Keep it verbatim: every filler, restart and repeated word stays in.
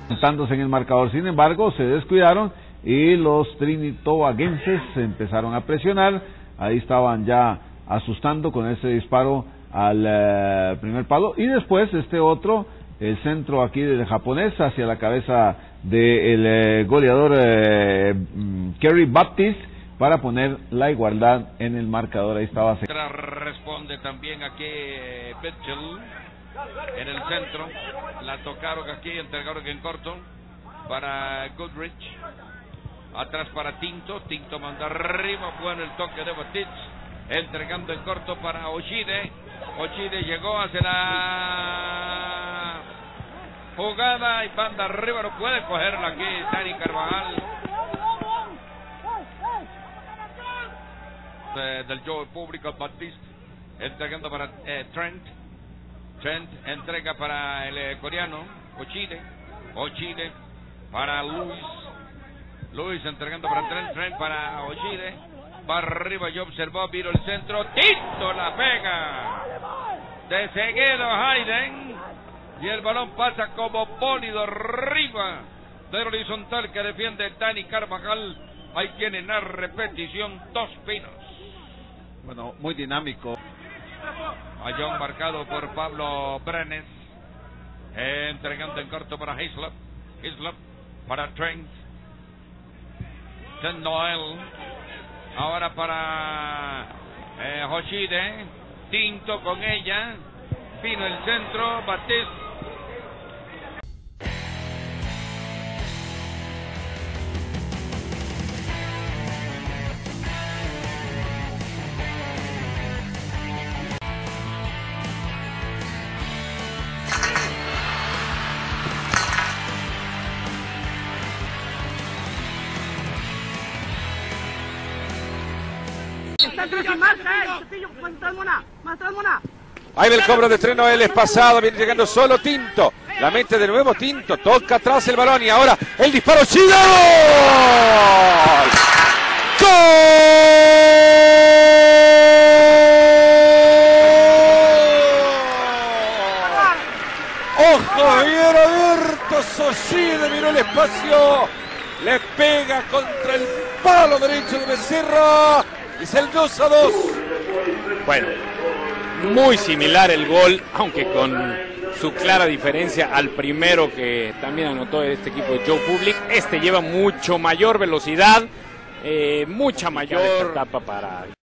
Montándose en el marcador, sin embargo, se descuidaron y los trinitobaguenses empezaron a presionar. Ahí estaban ya asustando con ese disparo al uh, primer palo, y después este otro, el centro aquí del japonés hacia la cabeza del eh, goleador eh, Kerry Baptiste para poner la igualdad en el marcador. Ahí estaba. Responde también aquí Petchel en el centro, la tocaron aquí, entregaron en corto para Goodrich, atrás para Tinto, Tinto manda arriba, bueno el toque de Baptiste, entregando en corto para Oshide, Oshide llegó hacia la jugada y banda arriba, no puede cogerla aquí Dani Carvajal eh, del Joe Público. Baptiste entregando para eh, Trent, Trent entrega para el eh, coreano Oshide, Oshide para Luis, Luis entregando para Trent, Trent para Oshide, va arriba y observó, vino el centro, Tinto la pega de seguido Hayden y el balón pasa como bólido arriba del horizontal que defiende Dani Carvajal. Ahí tienen la repetición, Dos Pinos. Bueno, muy dinámico. Ayón marcado por Pablo Brenes, eh, entregando en corto para Hislop, Hislop para Trent, Trent Noel, ahora para eh, Hoshide, Tinto con ella, vino el centro, Baptiste. Ahí ve el cobro de Trent Noel, es pasado, viene llegando solo Tinto. La mente de nuevo Tinto, toca atrás el balón y ahora el disparo, ¡Chido! ¡Gol! ¡Oh, Javier abierto! Soshide miró el espacio, le pega contra el palo derecho de Becerra. Es el dos a dos. Bueno, muy similar el gol, aunque con su clara diferencia al primero que también anotó este equipo de Joe Public. Este lleva mucho mayor velocidad, eh, mucha mayor etapa para...